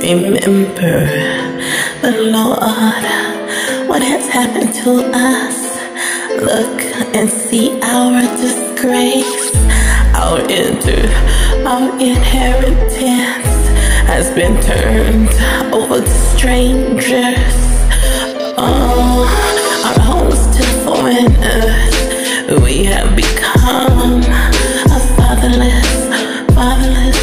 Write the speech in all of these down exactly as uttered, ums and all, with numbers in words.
remember the Lord, what has happened to us. Look and see our disgrace. Our inter, our inheritance has been turned over to strangers. Oh, our homes to foreigners. We have become a fatherless, fatherless,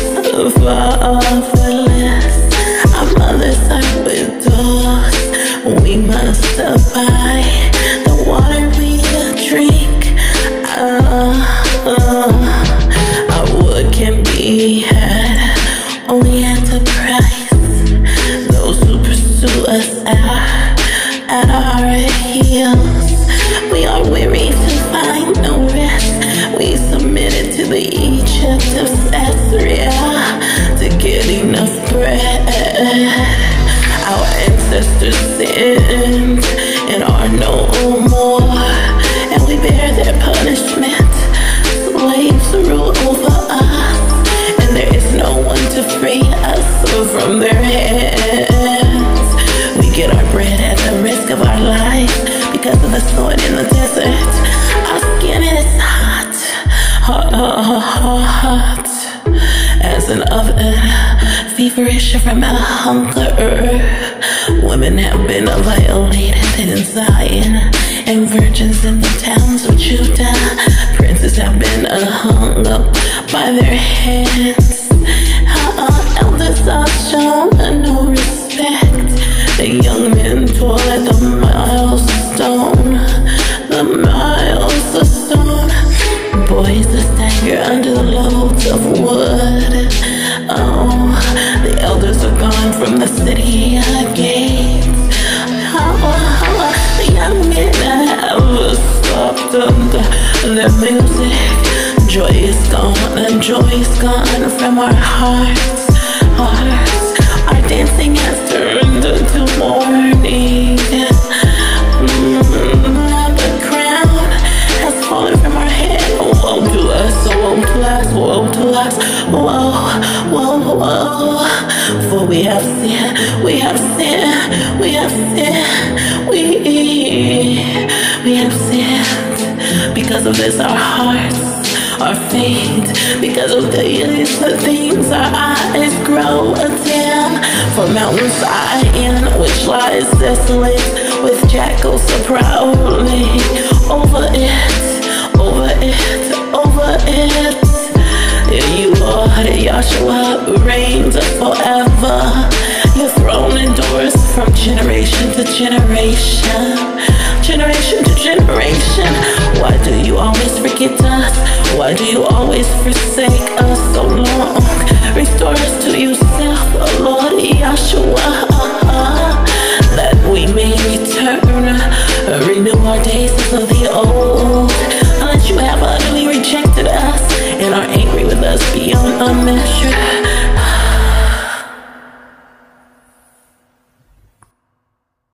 fatherless. Our mothers are widows. We must buy the water we drink. Uh, uh, our wood can be had only at a price. Those who pursue us are at our heels. We are weary to find no rest. We submitted to the Egypt of Caesarea to get enough bread. Our ancestors sinned and are no more, and we bear their punishment. Slaves rule over us, and there is no one to free us from their hands. We get our bread at the risk of our life because of the sword in the desert. Our skin is hot, hot, hot, hot as an oven, feverish from a hunger. Women have been violated in Zion, and virgins in the towns of Judah. Princes have been hung up by their hands. Our elders are shown no respect. The young men toil at the milestone, the miles of stone. Boys are stagger under the loads of wood. Oh, the elders are gone from the city gates. Oh, the young men have stopped under their music. Joy is gone, and joy is gone from our hearts. Hearts. Our dancing has turned into mourning. Mm, the crown has fallen from our head. Woe to us, woe to us, woe to us. Woe, woe, woe. For we have sinned, we have sinned, we have sinned, we, we have sinned. Because of this our hearts are faint. Because of these things our eyes grow dim. For Mount Zion, which lies desolate, with jackals prowling over it, over it, over it. You, Lord Yahshua, reigns forever. Your throne endures from generation to generation, generation to generation. Why do you always forget us? Why do you always forsake us so long? Restore us to yourself, oh Lord Yahshua, that we may return, renew our days as of the old. Unless you have utterly rejected us and are angry with us beyond a measure.